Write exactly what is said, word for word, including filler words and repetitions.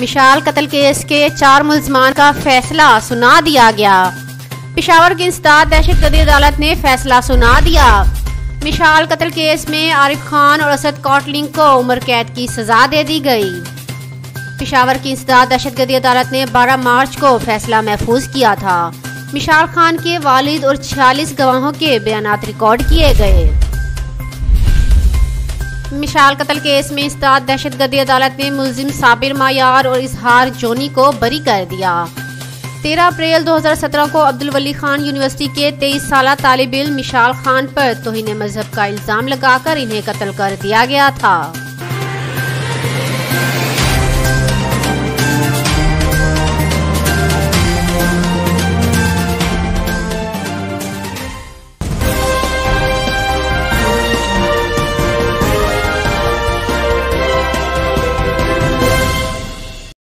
मिशाल कत्ल केस के चार मुल्जमान का फैसला सुना दिया गया। पेशावर की इंसदाद दहशतगर्दी अदालत ने फैसला सुना दिया। मिशाल कत्ल केस में आरिफ खान और असद कॉटलिंग को उम्र कैद की सजा दे दी गई। पेशावर की इंसदाद दहशतगर्दी अदालत ने बारह मार्च को फैसला महफूज किया था। मिशाल खान के वालिद और छियालीस गवाहों के बयानात रिकॉर्ड किए गए। मिशाल कत्ल केस में इंसदाद दहशतगर्दी अदालत ने मुल्जिम साबिर मायार और इजहार जोनी को बरी कर दिया। तेरह अप्रैल दो हज़ार सत्रह को अब्दुल वली खान यूनिवर्सिटी के तेईस साल तालिब इल्म मिशाल खान पर तौहीन मजहब का इल्जाम लगाकर इन्हें कत्ल कर दिया गया था।